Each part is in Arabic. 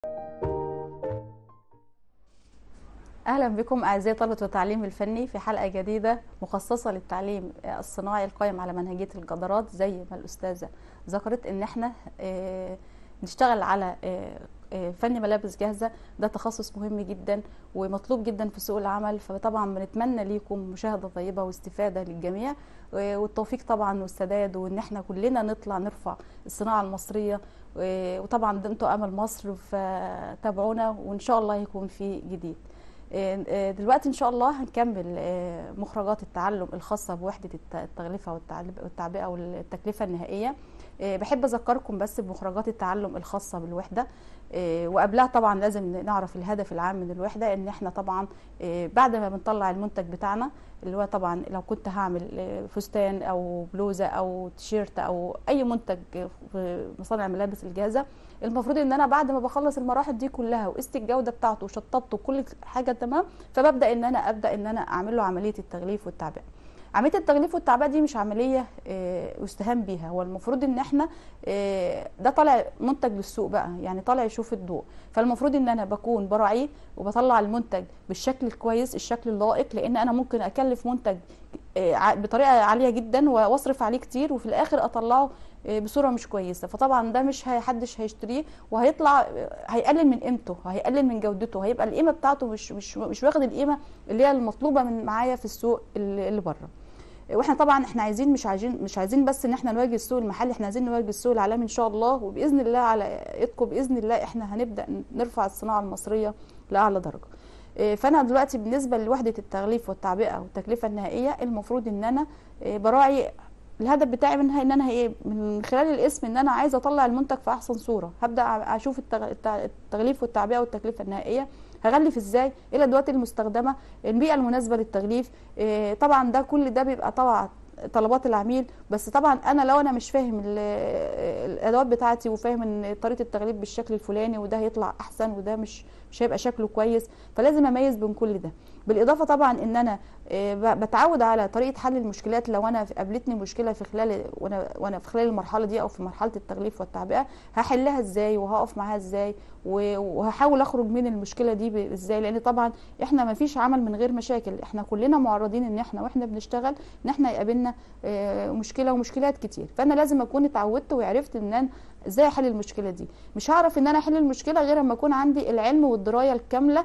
أهلا بكم أعزائي طلبة التعليم الفني في حلقة جديدة مخصصة للتعليم الصناعي القائم على منهجية الجدارات. زي ما الأستاذة ذكرت إن احنا نشتغل على فن ملابس جاهزة. ده تخصص مهم جدا ومطلوب جدا في سوق العمل، فطبعا بنتمنى ليكم مشاهدة طيبة واستفادة للجميع، والتوفيق طبعا والسداد، وإن احنا كلنا نطلع نرفع الصناعة المصرية. وطبعا انتوا أمل مصر، فتابعونا وإن شاء الله يكون في جديد. دلوقتي ان شاء الله هنكمل مخرجات التعلم الخاصه بوحده التغلفه والتعبئه والتكلفه النهائيه. بحب اذكركم بس بمخرجات التعلم الخاصه بالوحده، وقبلها طبعا لازم نعرف الهدف العام من الوحده. ان احنا طبعا بعد ما بنطلع المنتج بتاعنا، اللي هو طبعا لو كنت هعمل فستان او بلوزه او تيشيرت او اي منتج في مصانع الملابس الجاهزه، المفروض ان انا بعد ما بخلص المراحل دي كلها وقست الجوده بتاعته وشطبته وكل حاجه تمام، فببدا ان انا اعمل له عمليه التغليف والتعبئه. عمليه التغليف والتعبئه دي مش عمليه يستهان بيها. هو المفروض ان احنا ده طالع منتج للسوق بقى، يعني طالع يشوف الضوء، فالمفروض ان انا بكون براعيه وبطلع المنتج بالشكل الكويس، الشكل اللائق. لان انا ممكن اكلف منتج بطريقه عاليه جدا واصرف عليه كتير، وفي الاخر اطلعه بصوره مش كويسه، فطبعا ده مش حدش هيشتريه، وهيطلع هيقلل من قيمته، هيقلل من جودته، هيبقى القيمه بتاعته مش واخد القيمه اللي هي المطلوبه من معايا في السوق اللي بره. واحنا طبعا احنا مش عايزين بس ان احنا نواجه السوق المحلي، احنا عايزين نواجه السوق العالمي ان شاء الله. وباذن الله على ايدكم باذن الله احنا هنبدا نرفع الصناعه المصريه لاعلى درجه. فانا دلوقتي بالنسبه لوحده التغليف والتعبئه والتكلفه النهائيه، المفروض ان انا براعي الهدف بتاعي منها ان انا من خلال الاسم ان انا عايزه اطلع المنتج في احسن صوره. هبدا اشوف التغليف والتعبئه والتكلفه النهائيه، هغلف ازاي، ايه الادوات المستخدمه، البيئه المناسبه للتغليف. طبعا ده كل ده بيبقى طبعا طلبات العميل. بس طبعا انا لو انا مش فاهم الادوات بتاعتي وفاهم ان طريقه التغليف بالشكل الفلاني وده هيطلع احسن وده مش هيبقى شكله كويس، فلازم اميز بين كل ده. بالاضافه طبعا ان انا بتعود على طريقه حل المشكلات. لو انا قابلتني مشكله في خلال وانا في خلال المرحله دي او في مرحله التغليف والتعبئه، هحلها ازاي وهقف معاها ازاي وهحاول اخرج من المشكله دي ازاي. لان طبعا احنا ما فيش عمل من غير مشاكل، احنا كلنا معرضين ان احنا واحنا بنشتغل ان احنا يقابلنا مشكله ومشكلات كتير. فانا لازم اكون اتعودت وعرفت ان انا ازاي احل المشكله دي. مش هعرف ان انا احل المشكله غير اما اكون عندي العلم والدرايه الكامله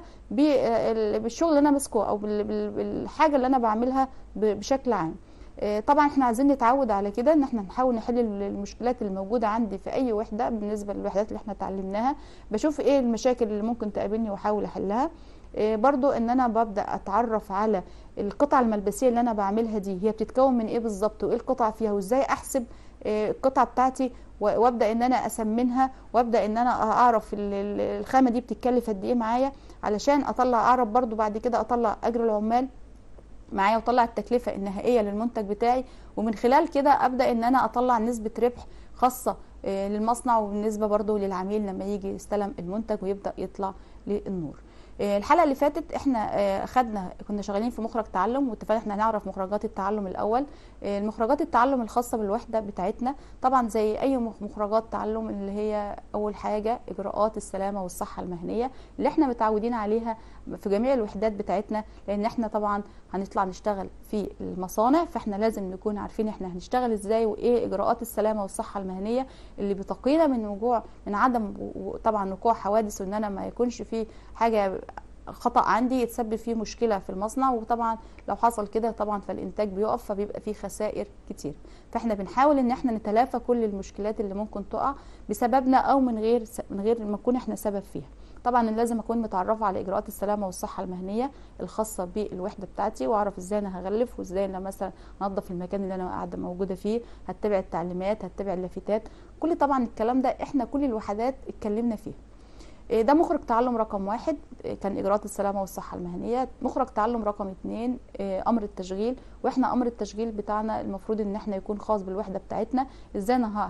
بالشغل اللي انا ماسكه او بالحاجه اللي انا بعملها بشكل عام. طبعا احنا عايزين نتعود على كده، ان احنا نحاول نحل المشكلات اللي موجوده عندي في اي وحده. بالنسبه للوحدات اللي احنا اتعلمناها، بشوف ايه المشاكل اللي ممكن تقابلني واحاول احلها. برضو ان انا ببدا اتعرف على القطع الملبسيه اللي انا بعملها دي هي بتتكون من ايه بالظبط، وايه القطع فيها، وازاي احسب القطعه بتاعتي، وابدا ان انا اسمنها، وابدا ان انا اعرف الخامه دي بتتكلف قد ايه معايا، علشان اعرف برضو بعد كده اطلع اجر العمال معايا واطلع التكلفه النهائيه للمنتج بتاعي. ومن خلال كده ابدا ان انا اطلع نسبه ربح خاصه للمصنع، وبالنسبه برضو للعميل لما يجي يستلم المنتج ويبدا يطلع للنور. الحلقه اللي فاتت احنا كنا شغالين في مخرج تعلم، واتفقنا احنا هنعرف مخرجات التعلم الاول. المخرجات التعلم الخاصه بالوحده بتاعتنا طبعا زي اي مخرجات تعلم، اللي هي اول حاجه اجراءات السلامه والصحه المهنيه اللي احنا متعودين عليها في جميع الوحدات بتاعتنا. لان احنا طبعا هنطلع نشتغل في المصانع، فاحنا لازم نكون عارفين احنا هنشتغل ازاي، وايه اجراءات السلامه والصحه المهنيه اللي بتقينا من عدم طبعا وقوع حوادث، وان انا ما يكونش في حاجه خطأ عندي يتسبب فيه مشكلة في المصنع. وطبعا لو حصل كده طبعا فالإنتاج بيقف، فبيبقى فيه خسائر كتير. فاحنا بنحاول ان احنا نتلافى كل المشكلات اللي ممكن تقع بسببنا او من غير ما نكون احنا سبب فيها. طبعا لازم اكون متعرفه على اجراءات السلامه والصحه المهنيه الخاصه بالوحده بتاعتي، واعرف ازاي انا هغلف، وازاي انا مثلا انظف المكان اللي انا قاعده موجوده فيه، هتبع التعليمات، هتبع اللافتات. طبعا الكلام ده احنا كل الوحدات اتكلمنا فيه. ده مخرج تعلم رقم 1 كان اجراءات السلامه والصحه المهنيه. مخرج تعلم رقم 2 امر التشغيل، واحنا امر التشغيل بتاعنا المفروض ان احنا يكون خاص بالوحده بتاعتنا. ازاي انا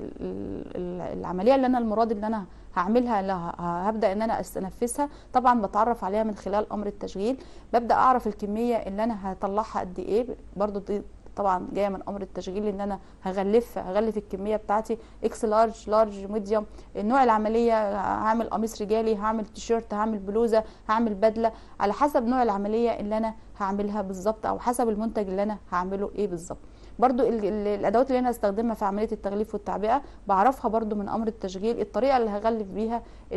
العمليه اللي انا المراد اللي انا هعملها هبدا ان انا انفذها. طبعا بتعرف عليها من خلال امر التشغيل، ببدا اعرف الكميه اللي انا هطلعها قد ايه. برضو دي طبعا جايه من امر التشغيل، ان انا هغلف الكميه بتاعتي اكس لارج، لارج، ميديوم. نوع العمليه هعمل قميص رجالي، هعمل تيشيرت، هعمل بلوزه، هعمل بدله، على حسب نوع العمليه اللي انا هعملها بالظبط، او حسب المنتج اللي انا هعمله ايه بالظبط. برضو الادوات اللي انا هستخدمها في عمليه التغليف والتعبئه بعرفها برضو من امر التشغيل، الطريقه اللي هغلف بيها،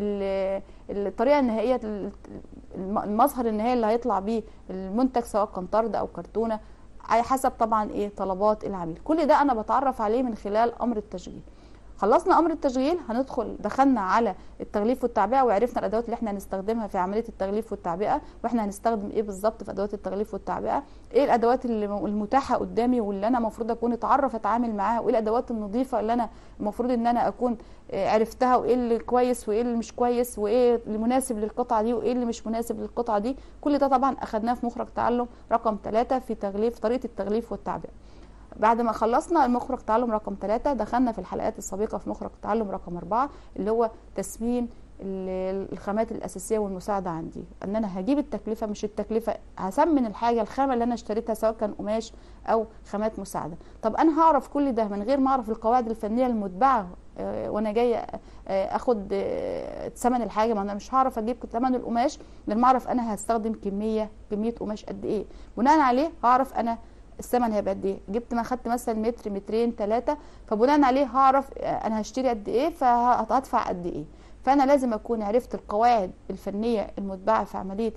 الطريقه النهائيه، المظهر النهائي اللي هيطلع بيه المنتج، سواء كان طرد او كرتونه، على حسب طبعا ايه طلبات العميل. كل ده انا بتعرف عليه من خلال امر التشغيل. خلصنا امر التشغيل، دخلنا على التغليف والتعبئه، وعرفنا الادوات اللي احنا هنستخدمها في عمليه التغليف والتعبئه، واحنا هنستخدم ايه بالظبط في ادوات التغليف والتعبئه، ايه الادوات المتاحه قدامي واللي انا المفروض اكون اتعامل معاها، وايه الادوات النظيفه اللي انا المفروض ان انا اكون عرفتها، وايه اللي كويس وايه اللي مش كويس، وايه اللي مناسب للقطعه دي وايه اللي مش مناسب للقطعه دي. كل ده طبعا اخدناه في مخرج تعلم رقم 3 في طريقه التغليف والتعبئه. بعد ما خلصنا المخرج تعلم رقم 3 دخلنا في الحلقات السابقة في مخرج تعلم رقم 4 اللي هو تسمين الخامات الأساسية والمساعدة عندي. ان انا هجيب التكلفة، مش التكلفة، هسمن الحاجة، الخامة اللي انا اشتريتها سواء كان قماش او خامات مساعدة. طب انا هعرف كل ده من غير ما اعرف القواعد الفنية المتبعة وانا جاية اخد ثمن الحاجة؟ ما انا مش هعرف اجيب ثمن القماش لما اعرف انا هستخدم كمية قماش قد ايه. بناء عليه هعرف انا الثمن هيبقى قد ايه. جبت ما خدت مثلا متر، مترين، 3، فبناء عليه هعرف انا هشتري قد ايه فهدفع قد ايه. فانا لازم اكون عرفت القواعد الفنيه المتبعه في عمليه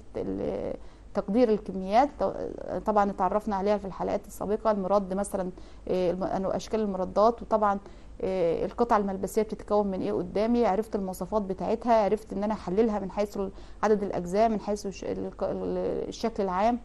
تقدير الكميات. طبعا اتعرفنا عليها في الحلقات السابقه، المرد مثلا، اشكال المردات، وطبعا القطعه الملبسيه بتتكون من ايه قدامي، عرفت المواصفات بتاعتها، عرفت ان انا احللها من حيث عدد الاجزاء، من حيث الشكل العام.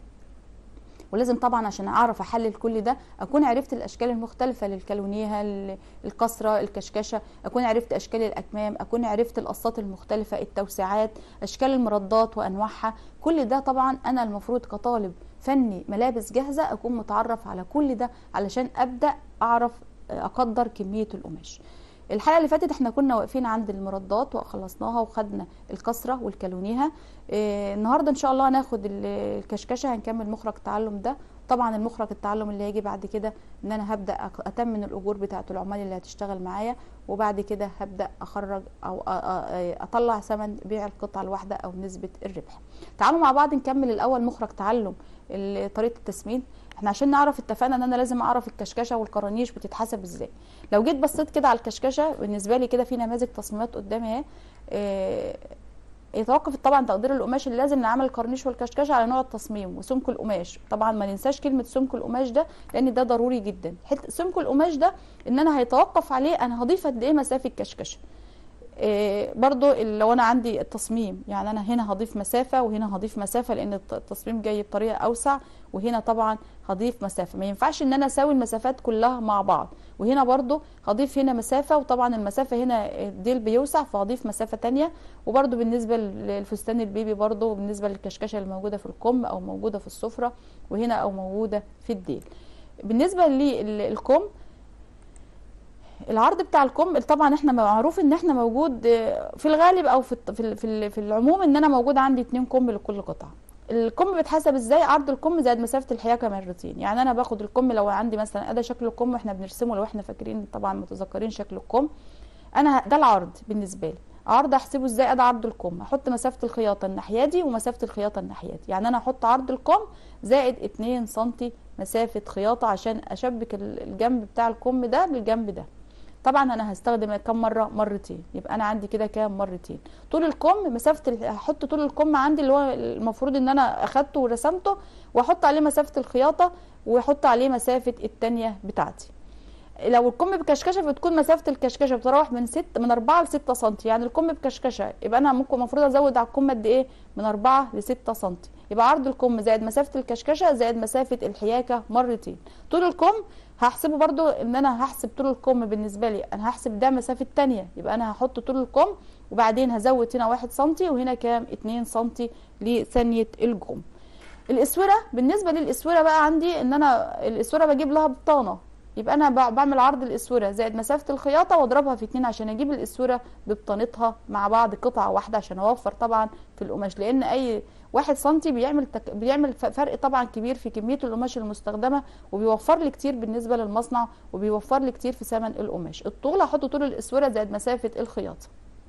ولازم طبعا عشان اعرف احلل كل ده اكون عرفت الاشكال المختلفه للكالونيها، الكسره، الكشكشه، اكون عرفت اشكال الاكمام، اكون عرفت القصات المختلفه، التوسيعات، اشكال المردات وانواعها. كل ده طبعا انا المفروض كطالب فني ملابس جاهزه اكون متعرف على كل ده علشان ابدا اعرف اقدر كميه القماش. الحلقه اللي فاتت احنا كنا واقفين عند المردات وخلصناها وخدنا الكسره والكالونيها. النهارده ان شاء الله هناخد الكشكشه، هنكمل مخرج التعلم ده. طبعا المخرج التعلم اللي هيجي بعد كده ان انا هبدا اتمن الاجور بتاعه العمال اللي هتشتغل معايا، وبعد كده هبدا اخرج او اطلع ثمن بيع القطعه الواحده او نسبه الربح. تعالوا مع بعض نكمل الاول مخرج تعلم طريقه التسمين. احنا عشان نعرف اتفقنا ان انا لازم اعرف الكشكشه والقرانيش بتتحسب ازاي. لو جيت بصيت كده على الكشكشه بالنسبه لي كده في نماذج تصميمات قدامي اهي. يتوقف طبعا تقدير القماش اللي لازم نعمل القرنيش والكشكشه على نوع التصميم وسمك القماش. طبعا ما ننساش كلمه سمك القماش ده لان ده ضروري جدا. سمك القماش ده ان انا هيتوقف عليه انا هضيف قد ايه مسافه كشكشه. برضو لو انا عندي التصميم، يعني انا هنا هضيف مسافه وهنا هضيف مسافه لان التصميم جاي بطريقه اوسع، وهنا طبعا هضيف مسافه. ما ينفعش ان انا اساوي المسافات كلها مع بعض، وهنا برضو هضيف هنا مسافه، وطبعا المسافه هنا الديل بيوسع فهضيف مسافه تانية. وبرضو بالنسبه للفستان البيبي، برضو بالنسبه للكشكشه اللي موجوده في الكم او موجوده في السفره، وهنا او موجوده في الديل. بالنسبه للكم، العرض بتاع الكم طبعا احنا معروف ان احنا موجود في الغالب او في العموم ان انا موجود عندي 2 كم لكل قطعه. الكم بيتحسب ازاي؟ عرض الكم زائد مسافه الحياكه مرتين. يعني انا باخد الكم لو عندي مثلا ادي شكل الكم احنا بنرسمه، لو احنا فاكرين طبعا متذكرين شكل الكم، انا ده العرض بالنسبه لي. عرض احسبه ازاي؟ ادي عرض الكم، احط مسافه الخياطه الناحيه دي ومسافه الخياطه الناحيه دي. يعني انا احط عرض الكم زائد 2 سم مسافه خياطه عشان اشبك الجنب بتاع الكم ده بالجنب ده. طبعا انا هستخدم كم مره؟ مرتين. يبقى انا عندي كده كام؟ مرتين. طول الكم مسافه هحط طول الكم عندي اللي هو المفروض ان انا اخدته ورسمته، واحط عليه مسافه الخياطه، واحط عليه مسافه التانية بتاعتي. لو الكم بكشكشه بتكون مسافه الكشكشه بتروح من 4 ل 6 سم. يعني الكم بكشكشه يبقى انا ممكن المفروض ازود على الكم قد ايه؟ من 4 ل 6 سم. يبقى عرض الكم زائد مسافه الكشكشه زائد مسافه الحياكه مرتين. طول الكم هحسبه برضو ان انا هحسب طول الكم بالنسبه لي، انا هحسب ده مسافه تانية، يبقى انا هحط طول الكم وبعدين هزود هنا 1 سم وهنا كام؟ 2 سم لثانيه الجم. الاسوره، بالنسبه للاسوره بقى عندي ان انا الاسوره بجيب لها بطانه. يبقى انا بعمل عرض الاسوره زائد مسافه الخياطه واضربها في 2 عشان اجيب الاسوره ببطانتها مع بعض قطعه واحده، عشان اوفر طبعا في القماش، لان اي 1 سنتي بيعمل فرق طبعا كبير في كميه القماش المستخدمه، وبيوفر لي كتير بالنسبه للمصنع، وبيوفر لي كتير في ثمن القماش. الطول هحط طول الاسوره زائد مسافه الخياطه.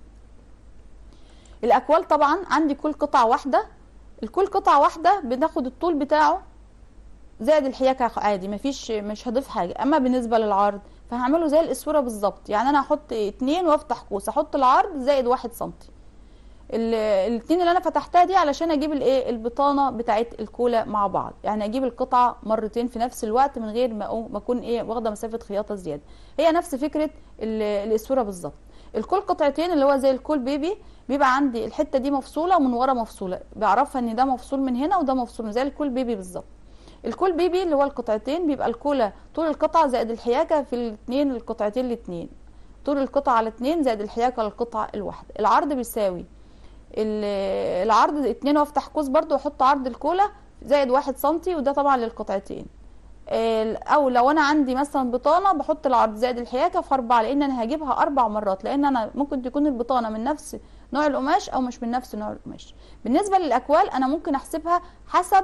الاكوال طبعا عندي كل قطعه واحده، الكل قطعه واحده بناخد الطول بتاعه زائد الحياكه عادي، مش هضيف حاجه. اما بالنسبه للعرض فهعمله زي الاسوره بالظبط، يعني انا هحط 2 وافتح قوس، احط العرض زائد 1 سنتي. الاتنين اللي انا فتحتها دي علشان اجيب الايه البطانه بتاعت الكولا مع بعض، يعني اجيب القطعه مرتين في نفس الوقت من غير ما اكون واخده مسافه خياطه زياده. هي نفس فكره الاسوره بالظبط. الكل قطعتين اللي هو زي الكول بيبي بيبقى عندي الحته دي مفصوله ومن ورا مفصوله، بعرفها ان ده مفصول من هنا وده مفصول زي الكول بيبي بالظبط. الكول بيبي اللي هو القطعتين بيبقى الكولا طول القطعه زائد الحياكه في الاثنين القطعتين الاثنين، طول القطعه على 2 زائد الحياكه للقطعه الواحده. العرض بيساوي العرض 2 وافتح قوس برضو واحط عرض الكولا زائد 1 سنتي، وده طبعا للقطعتين. او لو انا عندي مثلا بطانه بحط العرض زائد الحياكه في 4، لان انا هجيبها 4 مرات، لان انا ممكن تكون البطانه من نفس نوع القماش او مش من نفس نوع القماش. بالنسبه للاكوال انا ممكن احسبها حسب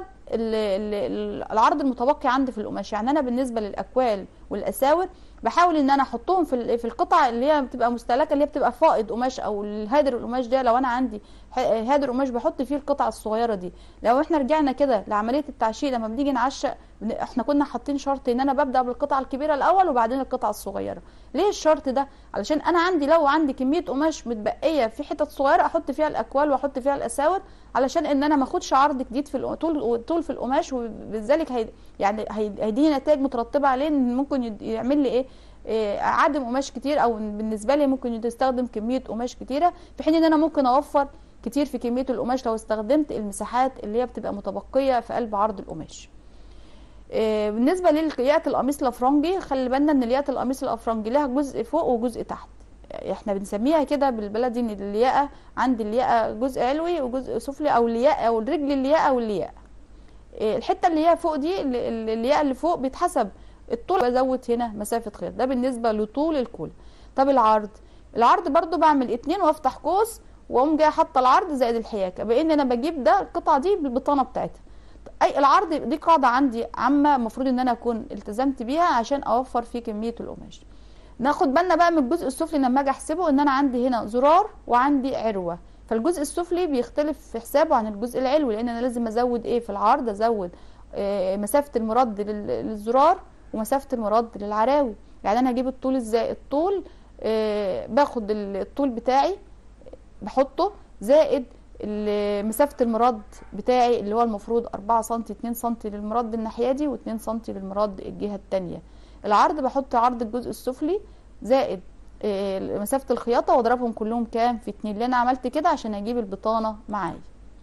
العرض المتبقي عندي في القماش، يعني انا بالنسبه للاكوال والاساور بحاول ان انا احطهم في القطع اللي هي بتبقى مستهلكه، اللي هي بتبقى فائض قماش او الهادر القماش ده. لو انا عندي هادر قماش بحط فيه القطع الصغيره دي. لو احنا رجعنا كده لعمليه التعشيق لما بنيجي نعشق احنا كنا حاطين شرط ان انا ببدا بالقطعه الكبيره الاول وبعدين القطعه الصغيره. ليه الشرط ده؟ علشان انا عندي لو عندي كميه قماش متبقيه في حتت صغيره احط فيها الاكوال واحط فيها الاساور، علشان ان انا ما اخدش عرض جديد في طول في القماش، وبذلك يعني هيديني نتائج مترتبه عليه ان ممكن يعمل لي عدم قماش كتير، او بالنسبه لي ممكن تستخدم كميه قماش كتيره، في حين ان انا ممكن اوفر كتير في كميه القماش لو استخدمت المساحات اللي هي بتبقى متبقيه في قلب عرض القماش. بالنسبه للياقه القميص الافرنجي، خلي بالنا ان لياقه القميص الافرنجي لها جزء فوق وجزء تحت، احنا بنسميها كده بالبلدي ان اللياقه عندي اللياقه جزء علوي وجزء سفلي، او اللياقه او الرجل اللياقه واللياقه. الحته اللي هي فوق دي اللياقه اللي فوق بيتحسب الطول، بزود هنا مسافه خيط، ده بالنسبه لطول الكولا. طب العرض برضو بعمل 2 وافتح قوس واقوم جايه حاطه العرض زائد الحياكه، بان انا بجيب ده القطعه دي بالبطانه بتاعتها. اي العرض دي قاعده عندي عامه المفروض ان انا اكون التزمت بيها عشان اوفر في كميه القماش. ناخد بالنا بقى من الجزء السفلي لما اجي احسبه، ان انا عندي هنا زرار وعندي عروه، فالجزء السفلي بيختلف في حسابه عن الجزء العلوي، لان انا لازم ازود في العرض، ازود مسافه المرد للزرار ومسافه المرد للعراوي. يعني انا هجيب الطول ازاي؟ الطول باخد الطول بتاعي بحطه زائد مسافه المرد بتاعي اللي هو المفروض 4 سم، 2 سم للمرد الناحيه دي و2 سم للمرد الجهه الثانيه. العرض بحط عرض الجزء السفلي زائد مسافه الخياطه واضربهم كلهم كام في 2، اللي انا عملت كده عشان اجيب البطانه معايا.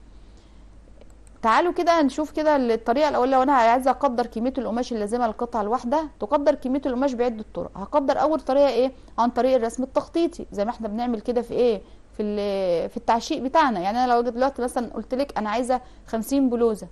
تعالوا كده نشوف كده الطريقه الاولى. لو انا عايزه اقدر كميه القماش اللازمه للقطعه الواحده، تقدر كميه القماش بعده طرق. هقدر اول طريقه عن طريق الرسم التخطيطي، زي ما احنا بنعمل كده في التعشيق بتاعنا. يعني انا لو دلوقتي مثلا قلت لك انا عايزه 50 بلوزه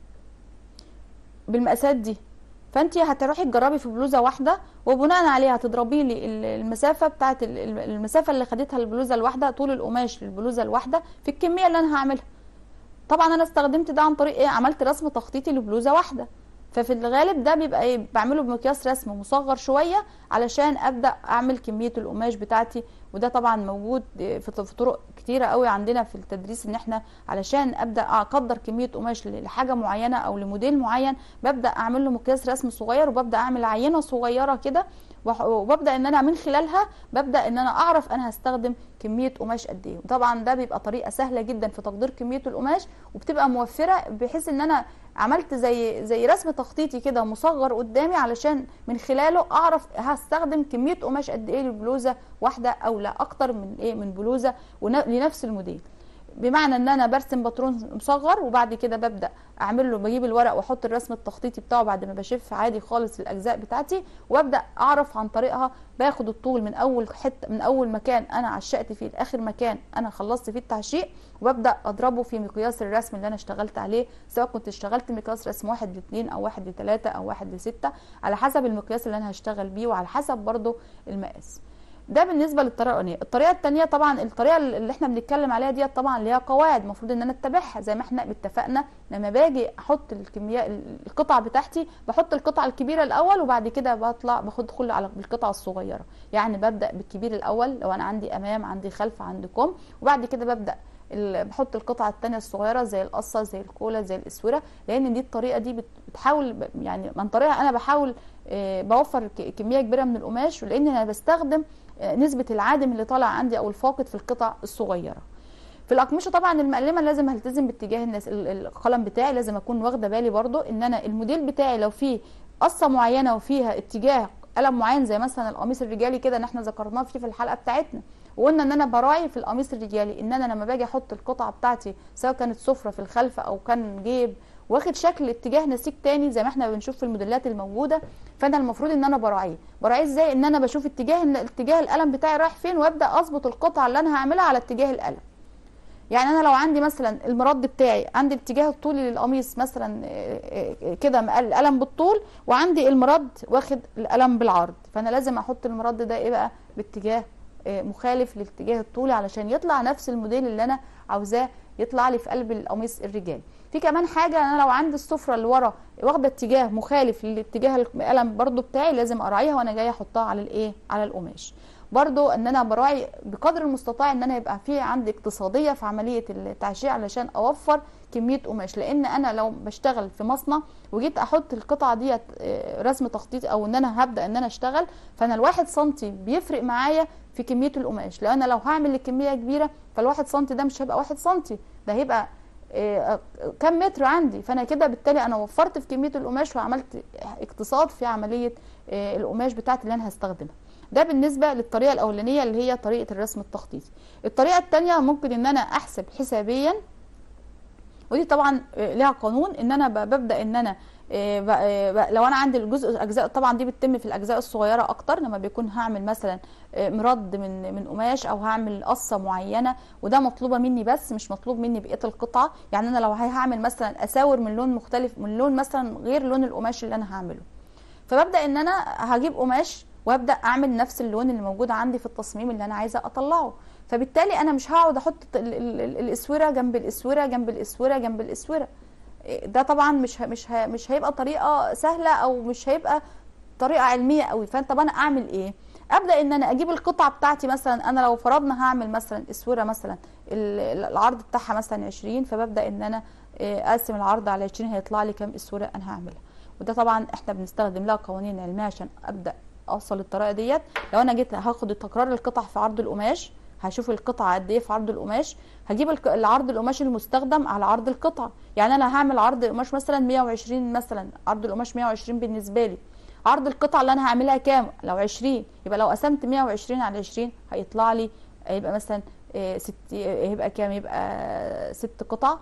بالمقاسات دي، فانت هتروحي تجربي في بلوزه واحده وبناء عليها هتضربي لي المسافه بتاعه المسافه اللي خدتها البلوزه الواحده، طول القماش للبلوزه الواحده في الكميه اللي انا هعملها. طبعا انا استخدمت ده عن طريق عملت رسم تخطيطي لبلوزه واحده، ففي الغالب ده بيبقى بعمله بمقياس رسم مصغر شويه علشان ابدا اعمل كميه القماش بتاعتي. وده طبعا موجود في طرق كتيره قوي عندنا في التدريس، ان احنا علشان ابدا اقدر كميه قماش لحاجه معينه او لموديل معين ببدا اعمل له مقياس رسم صغير، وببدا اعمل عينه صغيره كده، وببدا ان انا من خلالها ببدا ان انا اعرف انا هستخدم كميه قماش قد ايه. وطبعا ده بيبقى طريقه سهله جدا في تقدير كميه القماش، وبتبقى موفره بحيث ان انا عملت زي رسم تخطيطي كده مصغر قدامي علشان من خلاله اعرف هستخدم كميه قماش قد ايه للبلوزه واحده او لا اكتر من من بلوزه لنفس الموديل. بمعنى ان انا برسم باترون مصغر، وبعد كده ببدا اعمل له، بجيب الورق واحط الرسم التخطيطي بتاعه بعد ما بشف عادي خالص الاجزاء بتاعتي، وابدا اعرف عن طريقها. باخد الطول من اول حته، من اول مكان انا عشقت فيه لاخر مكان انا خلصت فيه التعشيق، وببدا اضربه في مقياس الرسم اللي انا اشتغلت عليه، سواء كنت اشتغلت مقياس رسم 1:2 او 1:3 او 1:6 على حسب المقياس اللي انا هشتغل بيه، وعلى حسب برضو المقاس. ده بالنسبه للطريقه الاولانيه. الطريقه الثانيه طبعا، الطريقه اللي احنا بنتكلم عليها دي طبعا ليها قواعد المفروض ان انا اتبعها، زي ما احنا اتفقنا. لما باجي احط الكميات القطع بتاعتي، بحط القطعه الكبيره الاول، وبعد كده بطلع بدخل على القطعه الصغيره. يعني ببدا بالكبير الاول لو انا عندي امام، عندي خلف، عندي كم، وبعد كده ببدا بحط القطعه الثانيه الصغيره زي القصه، زي الكولا، زي الاسوره. لان دي الطريقه دي بتحاول، يعني من طريقه انا بحاول بوفر كميه كبيره من القماش، ولان انا بستخدم نسبة العادم اللي طالع عندي او الفاقد في القطع الصغيرة. في الاقمشة طبعا المقلمة لازم هلتزم باتجاه القلم بتاعي، لازم اكون واخدة بالي برضو ان انا الموديل بتاعي لو فيه قصة معينة وفيها اتجاه قلم معين، زي مثلا القميص الرجالي كده ان احنا ذكرناه فيه في الحلقة بتاعتنا، وقلنا ان انا براعي في القميص الرجالي ان انا لما باجي احط القطعة بتاعتي سواء كانت سفرة في الخلف او كان جيب واخد شكل اتجاه نسيج تاني زي ما احنا بنشوف في الموديلات الموجوده، فانا المفروض ان انا براعيه ازاي؟ ان انا بشوف اتجاه القلم بتاعي رايح فين، وابدا اظبط القطعه اللي انا هعملها على اتجاه القلم. يعني انا لو عندي مثلا المرد بتاعي عندي الاتجاه الطولي للقميص مثلا كده القلم بالطول، وعندي المرد واخد القلم بالعرض، فانا لازم احط المرد ده ايه بقى باتجاه مخالف للاتجاه الطولي علشان يطلع نفس الموديل اللي انا عاوزاه يطلع لي في قلب القميص الرجالي. في كمان حاجه، انا لو عندي السفره اللي ورا واخده اتجاه مخالف للاتجاه القلم برضو بتاعي، لازم اراعيها وانا جايه احطها على الايه، على القماش. برضو ان انا براعي بقدر المستطاع ان انا يبقى في عندي اقتصاديه في عمليه التعشيق علشان اوفر كميه قماش. لان انا لو بشتغل في مصنع وجيت احط القطعه ديت رسم تخطيطي، او ان انا هبدا ان انا اشتغل، فانا الواحد سنتي بيفرق معايا في كميه القماش. لان لو هعمل الكميه كبيره، فالواحد سنتي ده مش هيبقى 1 سنتي، ده هيبقى كم متر عندي، فانا كده بالتالي انا وفرت في كميه القماش وعملت اقتصاد في عمليه القماش بتاعتي اللي انا هستخدمها. ده بالنسبه للطريقه الاولانيه اللي هي طريقه الرسم التخطيطي. الطريقه الثانيه ممكن ان انا احسب حسابيا، ودي طبعا لها قانون، ان انا ببدا ان انا لو انا عندي الجزء اجزاء، طبعا دي بتتم في الاجزاء الصغيره اكتر، لما بيكون هعمل مثلا مرد من قماش او هعمل قصه معينه، وده مطلوبه مني بس مش مطلوب مني بقيه القطعه. يعني انا لو هعمل مثلا اساور من لون مختلف، من لون مثلا غير لون القماش اللي انا هعمله، فببدا ان انا هجيب قماش وابدا اعمل نفس اللون اللي موجود عندي في التصميم اللي انا عايزه اطلعه. فبالتالي انا مش هقعد احط الاسوره جنب الاسوره جنب الاسوره جنب الاسوره، ده طبعا مش هيبقى طريقه سهله، او مش هيبقى طريقه علميه قوي. فانت طب انا اعمل ايه؟ ابدا ان انا اجيب القطعه بتاعتي، مثلا انا لو فرضنا هعمل مثلا اسوره مثلا العرض بتاعها مثلا 20، فببدا ان انا اقسم العرض على 20 هيطلع لي كام اسوره انا هعملها. وده طبعا احنا بنستخدم لها قوانين علميه عشان ابدا اوصل للطريقه ديت. لو انا جيت هاخد تكرار القطع في عرض القماش، هشوف القطعه قد ايه في عرض القماش، هجيب العرض القماش المستخدم على عرض القطعه. يعني انا هعمل عرض القماش مثلا 120، مثلا عرض القماش 120 بالنسبه لي، عرض القطعه اللي انا هعملها كام؟ لو 20، يبقى لو قسمت 120 على 20 هيطلع لي، هيبقى مثلا هيبقى كام؟ يبقى 6 قطع.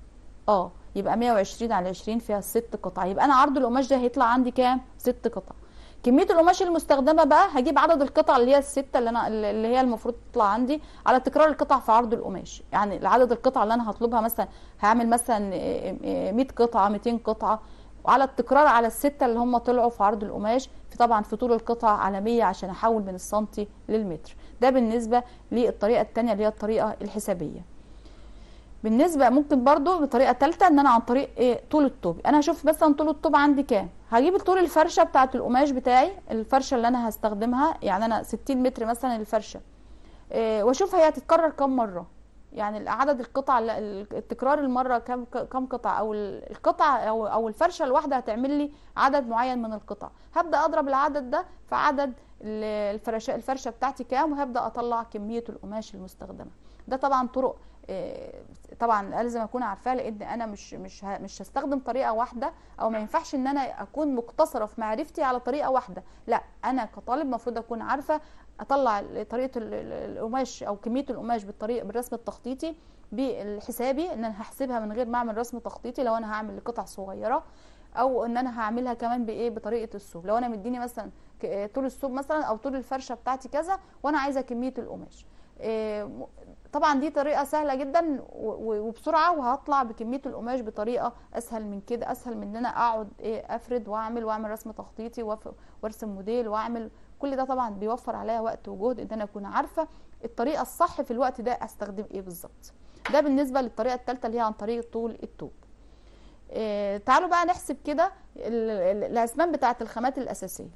يبقى 120 على 20 فيها 6 قطع، يبقى انا عرض القماش ده هيطلع عندي كام؟ 6 قطع. كميه القماش المستخدمه بقى هجيب عدد القطع اللي هي الستة اللي هي المفروض تطلع عندي على تكرار القطع في عرض القماش. يعني عدد القطع اللي انا هطلبها، مثلا هعمل مثلا 100 قطعه 200 قطعه، وعلى التكرار على الستة اللي هم طلعوا في عرض القماش، في طبعا في طول القطعه على 100 عشان احول من السنتي للمتر. ده بالنسبه للطريقه الثانيه اللي هي الطريقه الحسابيه. بالنسبه ممكن برضو بطريقه ثالثه، ان انا عن طريق طول الطوب، انا هشوف مثلا طول الطوب عندي كام، هجيب طول الفرشه بتاعه القماش بتاعي، الفرشه اللي انا هستخدمها، يعني انا 60 متر مثلا الفرشه، واشوف هي هتتكرر كم مره. يعني عدد القطع، التكرار المره كم قطعه، او القطعه او الفرشه الواحده هتعمل لي عدد معين من القطع. هبدا اضرب العدد ده في عدد الفرشه بتاعتي كام، وهبدا اطلع كميه القماش المستخدمه. ده طبعا طرق طبعا لازم اكون عارفاها، لان انا مش هستخدم طريقه واحده، او ما ينفعش ان انا اكون مقتصره في معرفتي على طريقه واحده. لا، انا كطالب المفروض اكون عارفه اطلع طريقه القماش او كميه القماش بالرسم التخطيطي بالحسابي، ان انا هحسبها من غير ما اعمل رسم تخطيطي لو انا هعمل قطع صغيره، او ان انا هعملها كمان بايه، بطريقه الثوب. لو انا مديني مثلا طول الثوب مثلا او طول الفرشه بتاعتي كذا وانا عايزه كميه القماش، طبعا دي طريقه سهله جدا وبسرعه، وهطلع بكميه القماش بطريقه اسهل من كده، اسهل من ان انا اقعد افرد واعمل رسم تخطيطي وارسم موديل واعمل كل ده. طبعا بيوفر عليا وقت وجهد ان انا اكون عارفه الطريقه الصح في الوقت ده استخدم ايه بالظبط. ده بالنسبه للطريقه الثالثه اللي هي عن طريق طول الثوب. تعالوا بقى نحسب كده الاسنان بتاعه الخامات الاساسيه.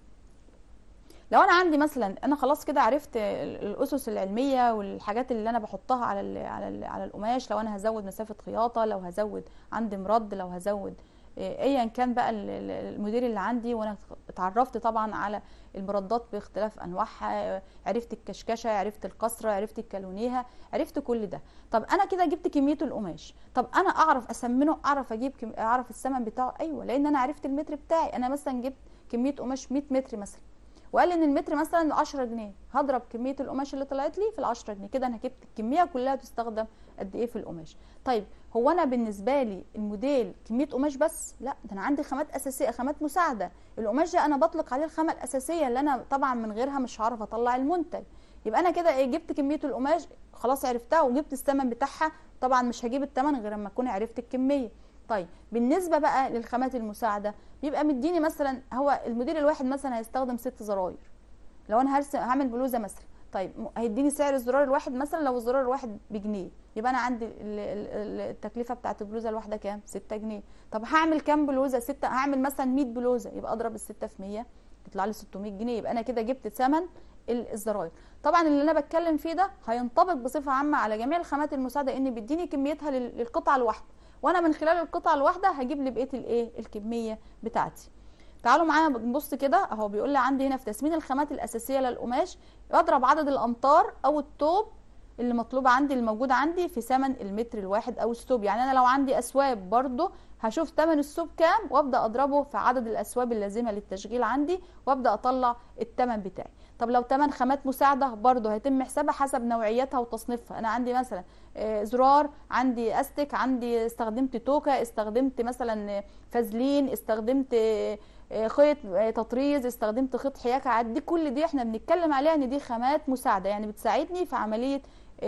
لو انا عندي مثلا، انا خلاص كده عرفت الاسس العلميه والحاجات اللي انا بحطها على القماش، لو انا هزود مسافه خياطه، لو هزود عندي مرد، لو هزود ايا كان بقى المدير اللي عندي، وانا اتعرفت طبعا على المردات باختلاف انواعها، عرفت الكشكشه، عرفت القصره، عرفت الكالونيها، عرفت كل ده. طب انا كده جبت كميه القماش، طب انا اعرف اسمنه، اعرف الثمن بتاعه؟ ايوه، لان انا عرفت المتر بتاعي. انا مثلا جبت كميه قماش 100 متر مثلا، وقال ان المتر مثلا 10 جنيه، هضرب كميه القماش اللي طلعت لي في ال 10 جنيه، كده انا جبت الكميه كلها تستخدم قد ايه في القماش. طيب هو انا بالنسبه لي الموديل كميه قماش بس؟ لا، ده انا عندي خامات اساسيه، خامات مساعده. القماش ده انا بطلق عليه الخامه الاساسيه اللي انا طبعا من غيرها مش هعرف اطلع المنتج. يبقى انا كده جبت كميه القماش خلاص عرفتها، وجبت الثمن بتاعها. طبعا مش هجيب الثمن غير لما اكون عرفت الكميه. طيب بالنسبه بقى للخامات المساعده، بيبقى مديني مثلا، هو الموديل الواحد مثلا هيستخدم 6 زراير. لو انا هعمل بلوزه مثلا، طيب هيديني سعر الزرار الواحد مثلا، لو الزرار الواحد بجنيه، يبقى انا عندي التكلفه بتاعت البلوزه الواحده كام؟ 6 جنيه. طب هعمل كام بلوزه؟ 6، هعمل مثلا 100 بلوزه، يبقى اضرب ال6 في 100 يطلع لي 600 جنيه. يبقى انا كده جبت ثمن الزراير. طبعا اللي انا بتكلم فيه ده هينطبق بصفه عامه على جميع الخامات المساعده، ان بيديني كميتها للقطعه الواحده، وانا من خلال القطعه الواحده هجيب لي بقيه الكميه بتاعتي. تعالوا معايا نبص كده اهو، بيقول لي عندي هنا في تسمين الخامات الاساسيه للقماش، بضرب عدد الامتار او الثوب اللي مطلوب عندي، اللي موجود عندي في ثمن المتر الواحد او الثوب. يعني انا لو عندي اسواب برضو هشوف ثمن الثوب كام، وابدا اضربه في عدد الاسواب اللازمه للتشغيل عندي، وابدا اطلع الثمن بتاعي. طب لو ثمن خامات مساعده برضو هيتم حسابها حسب نوعيتها وتصنيفها. انا عندي مثلا زرار، عندي استك، عندي استخدمت توكه، استخدمت مثلا فازلين، استخدمت خيط تطريز، استخدمت خيط حياكه، دي كل دي احنا بنتكلم عليها ان دي خامات مساعده، يعني بتساعدني في عمليه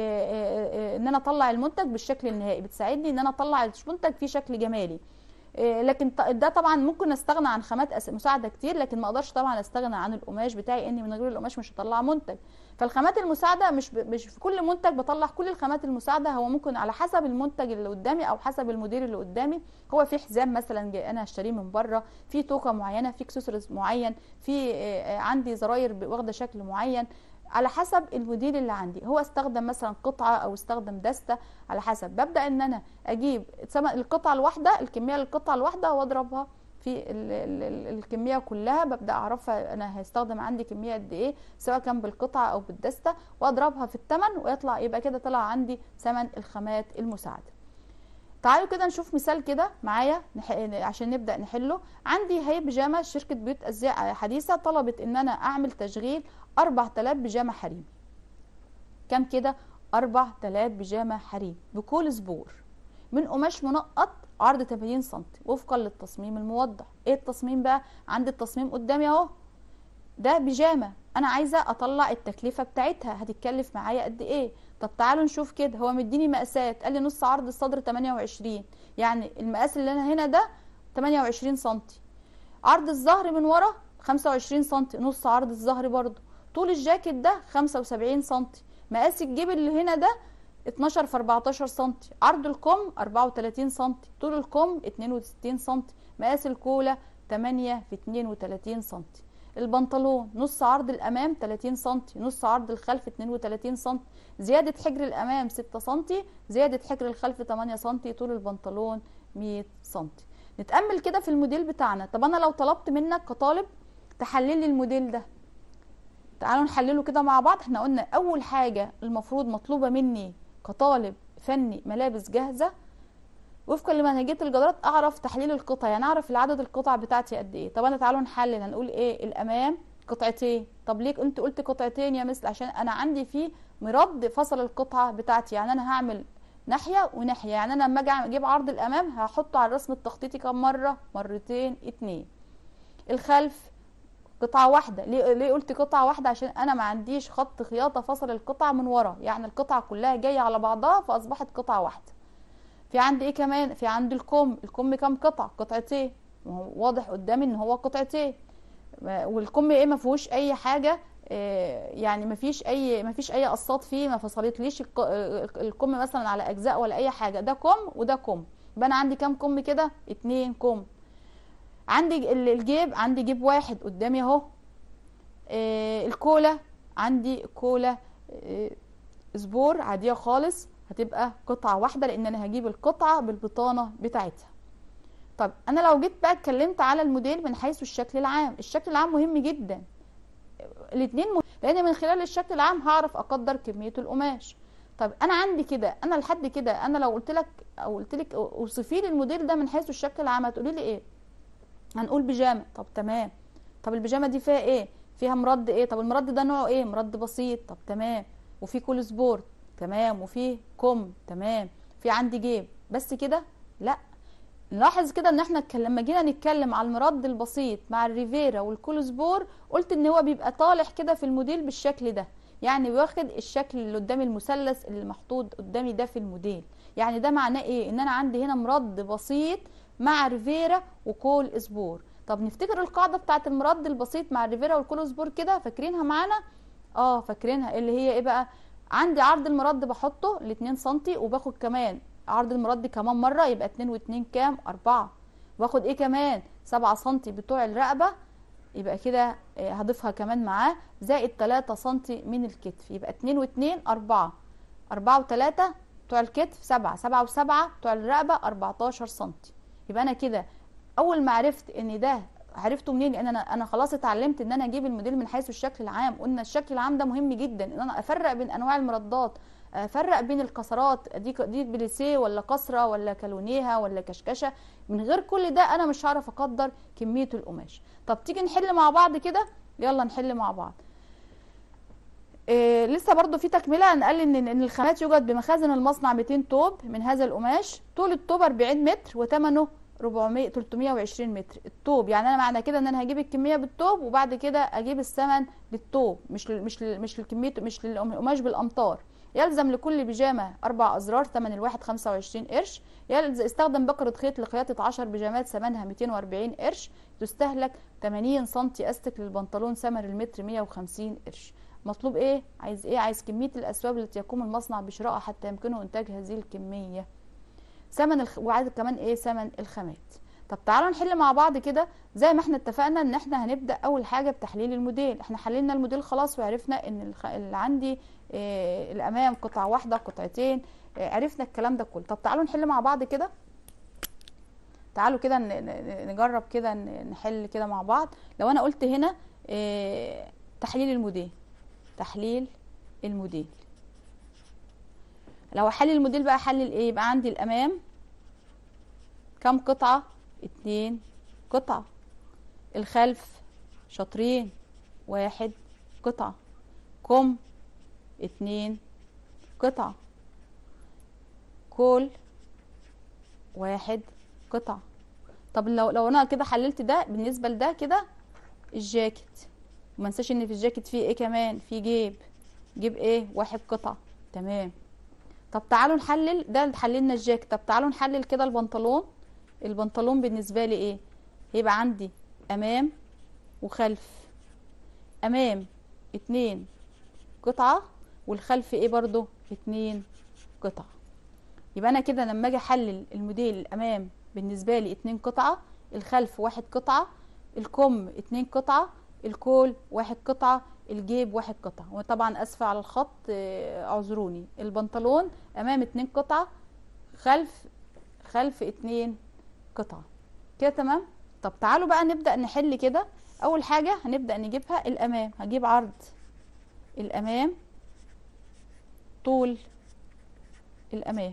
ان انا اطلع المنتج بالشكل النهائي، بتساعدني ان انا اطلع المنتج في شكل جمالي. لكن ده طبعا ممكن استغنى عن خامات مساعده كتير، لكن ما اقدرش طبعا استغنى عن القماش بتاعي، اني من غير القماش مش هطلع منتج. فالخامات المساعده مش في كل منتج بطلع كل الخامات المساعده، هو ممكن على حسب المنتج اللي قدامي او حسب المدير اللي قدامي. هو في حزام مثلا انا هشتريه من بره، في توكه معينه، في اكسسوارز معين، في عندي زراير واخده شكل معين، على حسب المدير اللي عندي. هو استخدم مثلا قطعه او استخدم دسته، على حسب. ببدا ان انا اجيب القطعه الواحده، الكميه للقطعه الواحده، واضربها في الكميه كلها. ببدا اعرفها انا هستخدم عندي كميه قد ايه، سواء كان بالقطعه او بالدسته، واضربها في الثمن، ويطلع يبقى كده طلع عندي ثمن الخامات المساعده. تعالوا كده نشوف مثال كده معايا عشان نبدا نحله. عندي هي بيجامه، شركه بيوت ازياء حديثه طلبت ان انا اعمل تشغيل 4000 بيجامه حريمي. كم كده؟ 4000 بيجامه حريمي بكل سبور، من قماش منقط، عرض 80 سم، وفقا للتصميم الموضح. ايه التصميم بقى؟ عندي التصميم قدامي اهو، ده بيجامه، انا عايزه اطلع التكلفه بتاعتها هتتكلف معايا قد ايه. طب تعالوا نشوف كده، هو مديني مقاسات، قال لي نص عرض الصدر 28، يعني المقاس اللي انا هنا ده 28 سم. عرض الظهر من ورا 25 سم، نص عرض الظهر برضو. طول الجاكيت ده 75 سم. مقاس الجيب اللي هنا ده 12 في 14 سم. عرض الكم 34 سم، طول الكم 62 سم. مقاس الكولا 8 في 32 سم. البنطلون نص عرض الامام 30 سم، نص عرض الخلف 32 سم، زياده حجر الامام 6 سم، زياده حجر الخلف 8 سم، طول البنطلون 100 سم. نتامل كده في الموديل بتاعنا. طب انا لو طلبت منك كطالب تحلل لي الموديل ده، تعالوا نحلله كده مع بعض. احنا قلنا اول حاجه المفروض مطلوبه مني كطالب فني ملابس جاهزه وفقا لمنهجيه الجدارات، اعرف تحليل القطع، يعني اعرف العدد القطع بتاعتي قد ايه. طب انا تعالوا نحلل، هنقول ايه؟ الامام قطعتين، طب ليه انت قلت قطعتين يا مثل؟ عشان انا عندي فيه مرد فصل القطعه بتاعتي، يعني انا هعمل ناحيه وناحيه، يعني انا لما اجي اجيب عرض الامام هحطه على الرسم التخطيطي كم مره؟ مرتين، اتنين. الخلف قطعه واحده. ليه قلت قطعه واحده؟ عشان انا ما عنديش خط خياطه فصل القطعه من ورا، يعني القطعه كلها جايه على بعضها فاصبحت قطعه واحده. في عندي ايه كمان؟ في عندي الكم كام قطعه؟ قطعتين، واضح قدامي ان هو قطعتين. والكم ايه؟ ما فيهوش اي حاجه، يعني ما فيش اي قصات فيه، ما فصلتليش الكم مثلا على اجزاء ولا اي حاجه، ده كم وده كم. يبقى انا عندي كام كم كده؟ 2 كم. عندي الجيب، عندي جيب واحد قدامي اهو. الكولا، عندي كولا سبور عاديه خالص، هتبقى قطعه واحده لان انا هجيب القطعه بالبطانه بتاعتها. طب انا لو جيت بقى اتكلمت على الموديل من حيث الشكل العام، الشكل العام مهم جدا. الاثنين لان من خلال الشكل العام هعرف اقدر كميه القماش. طب انا عندي كده، انا لحد كده انا لو قلت لك او قلت لك اوصفي لي الموديل ده من حيث الشكل العام، هتقولي لي ايه؟ هنقول بيجامه. طب تمام. طب البيجامه دي فيها ايه؟ فيها مرد ايه؟ طب المرد ده نوعه ايه؟ مرد بسيط. طب تمام. وفي كول سبورت. تمام. وفي كم. تمام. في عندي جيب. بس كده؟ لا. نلاحظ كده ان احنا لما جينا نتكلم على المرد البسيط مع الريفيرا والكولسبور، قلت ان هو بيبقى طالع كده في الموديل بالشكل ده، يعني واخد الشكل اللي قدامي المثلث اللي محطوط قدامي ده في الموديل. يعني ده معناه ايه؟ ان انا عندي هنا مرد بسيط مع ريفيرا وكول سبور. طب نفتكر القاعده بتاعت المرد البسيط مع الريفيرا والكول سبور كده، فاكرينها معانا؟ فاكرينها. اللي هي ايه بقى؟ عندي عرض المرد بحطه ل 2 سم، وباخد كمان عرض المرد كمان مره، يبقى 2 و2 كام؟ 4. واخد ايه كمان؟ 7 سم بتوع الرقبه، يبقى كده هضيفها كمان معاه، زائد 3 سم من الكتف، يبقى 2 و2 4. 4 و3 بتوع الكتف 7، 7 و7 بتوع الرقبه 14 سم. يبقى انا كده اول ما عرفت ان ده، عرفته منين؟ لان انا خلاص اتعلمت ان انا اجيب الموديل من حيث الشكل العام. قلنا الشكل العام ده مهم جدا، ان انا افرق بين انواع المردات، افرق بين الكسرات، دي بليسيه ولا كسره ولا كالونيها ولا كشكشه. من غير كل ده انا مش هعرف اقدر كميه القماش. طب تيجي نحل مع بعض كده، يلا نحل مع بعض. لسه برضو في تكمله. هنقال ان الخامات يوجد بمخازن المصنع 200 طوب من هذا القماش، طول الطوب 40 متر وثمنه 320 متر الطوب. يعني انا معنى كده ان انا هجيب الكميه بالطوب وبعد كده اجيب الثمن للطوب، مش للكميه، مش للقماش بالامتار. يلزم لكل بيجامه 4 ازرار، ثمن الواحد 25 قرش. استخدم بكرة خيط لخياطة 10 بيجامات، ثمنها 240 قرش. تستهلك 80 سم استك للبنطلون، ثمن المتر 150 قرش. مطلوب ايه؟ عايز ايه؟ عايز كميه الاسباب التي يقوم المصنع بشرائها حتى يمكنه انتاج هذه الكميه، ثمن وعايز كمان ايه؟ ثمن الخامات. طب تعالوا نحل مع بعض كده. زي ما احنا اتفقنا ان احنا هنبدا اول حاجه بتحليل الموديل. احنا حللنا الموديل خلاص، وعرفنا ان اللي عندي الامام قطعه واحده، قطعتين، عرفنا الكلام ده كله. طب تعالوا نحل مع بعض كده. تعالوا كده نجرب كده نحل كده مع بعض. لو انا قلت هنا تحليل الموديل، تحليل الموديل، لو احلل الموديل بقى احلل ايه؟ يبقى عندي الامام كم قطعه؟ 2 قطعه. الخلف شطرين، 1 قطعه. كم 2 قطعه. كول 1 قطعه. طب لو انا كده حللت ده بالنسبه لده كده. الجاكيت، وما ننساش ان في الجاكيت فيه ايه كمان؟ في جيب ايه؟ 1 قطعه. تمام. طب تعالوا نحلل ده، حللنا الجاكيت. طب تعالوا نحلل كده البنطلون. البنطلون بالنسبه لي ايه؟ هيبقى عندي امام وخلف. امام 2 قطعه، والخلف ايه برضو؟ 2 قطعه. يبقى انا كده لما اجي احلل الموديل، الامام بالنسبه لي 2 قطعه، الخلف 1 قطعه، الكم 2 قطعه، الكول 1 قطعه، الجيب 1 قطعه. وطبعا اسفه على الخط، اعذروني. البنطلون امام 2 قطعه، خلف 2 قطعه. كده تمام. طب تعالوا بقى نبدا نحل كده. اول حاجه هنبدا نجيبها الامام. هجيب عرض الامام، طول الامام.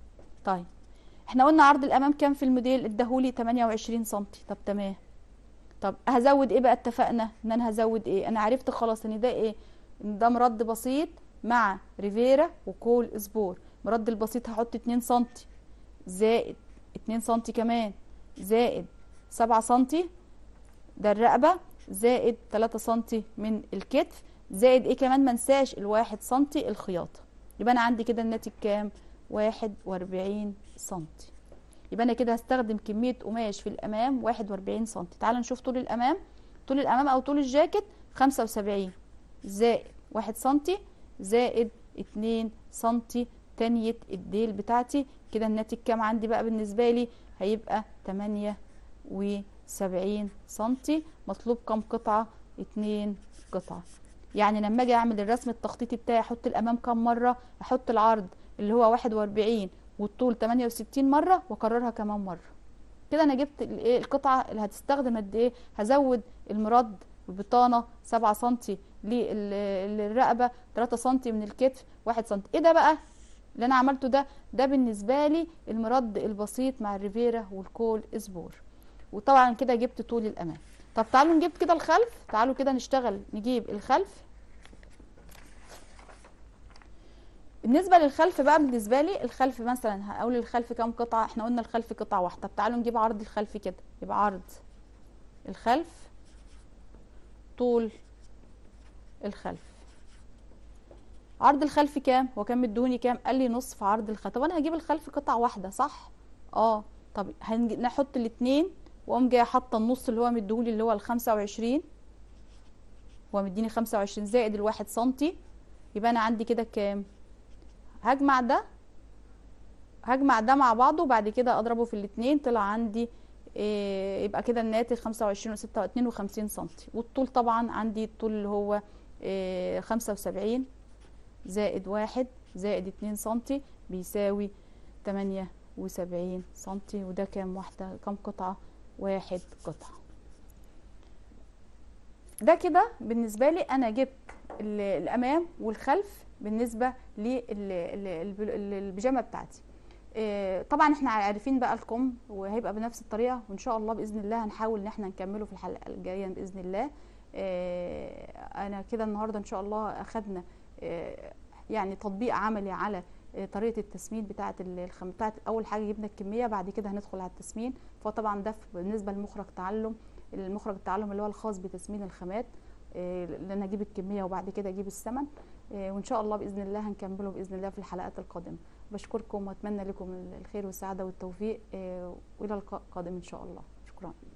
طيب احنا قلنا عرض الامام كام في الموديل؟ اداهولي 28 سم. طب تمام. طب هزود ايه بقى؟ اتفقنا ان انا هزود ايه؟ انا عرفت خلاص ان ده ايه، ان ده مرد بسيط مع ريفيرا وكول سبور. مرد البسيط هحط 2 سنتي زائد 2 سنتي كمان زائد 7 سنتي ده الرقبة زائد 3 سنتي من الكتف زائد ايه كمان منساش الواحد سنتي الخياطة. يبقى انا عندي كده الناتج كام؟ 41 سنتي. يبقى انا كده هستخدم كمية قماش في الامام 41 سنتي. تعالوا نشوف طول الامام. طول الامام او طول الجاكيت 75 زائد 1 سنتي زائد 2 سنتي تانية الديل بتاعتي. كده الناتج كام عندي بقى بالنسبة لي؟ هيبقى 78 سنتي. مطلوب كام قطعة؟ 2 قطعة. يعني لما اجي اعمل الرسم التخطيطي بتاعي احط الامام كام مرة؟ احط العرض اللي هو 41 والطول 68 مرة واكررها كمان مرة. كده انا جبت الايه القطعة اللي هتستخدم قد ايه. هزود المرد البطانة 7 سنتي للرقبة، 3 سنتي من الكتف، 1 سنتي. ايه ده بقى اللي انا عملته ده؟ ده بالنسبة لي المرد البسيط مع الريفيرا والكول سبور. وطبعا كده جبت طول الامام. طب تعالوا نجيب كده الخلف. تعالوا كده نشتغل نجيب الخلف. بالنسبة للخلف بقى، بالنسبة لي الخلف مثلا هقول الخلف كام قطعة؟ احنا قلنا الخلف قطعة واحدة. طب تعالوا نجيب عرض الخلف كده. يبقى عرض الخلف طول الخلف. عرض الخلف كام؟ هو كان مدوني كام؟ قال لي نصف عرض الخلف. طب انا هجيب الخلف قطعة واحدة صح؟ طب نحط الاتنين واقوم جايه حاطه النص اللي هو مديهولي اللي هو ال25. هو مديني 25 زائد الواحد سنتي. يبقى انا عندي كده كام؟ هجمع ده مع بعضه وبعد كده اضربه في الاتنين. طلع عندي يبقى كده الناتج 25 و6 52 سنتي. والطول طبعا عندي الطول اللي هو 75 زائد 1 زائد 2 سنتي بيساوي 78 سنتي. وده كام واحدة؟ كام قطعة؟ 1 قطعة. ده كده بالنسبة لي أنا جبت الأمام والخلف بالنسبة للبيجامة بتاعتي. طبعا احنا عارفين بقى الكم وهيبقى بنفس الطريقة، وإن شاء الله بإذن الله هنحاول إن احنا نكمله في الحلقة الجاية بإذن الله. أنا كده النهاردة إن شاء الله أخدنا يعني تطبيق عملي على طريقة التسمين بتاعة بتاعة أول حاجة جبنا الكمية، بعد كده هندخل على التسمين. فطبعا ده بالنسبة لمخرج التعلم اللي هو الخاص بتسمين الخامات، اللي انا اجيب الكميه وبعد كده اجيب الثمن. وان شاء الله باذن الله هنكمله باذن الله في الحلقات القادمه. بشكركم واتمنى لكم الخير والسعاده والتوفيق، والى اللقاء قادم ان شاء الله. شكرا.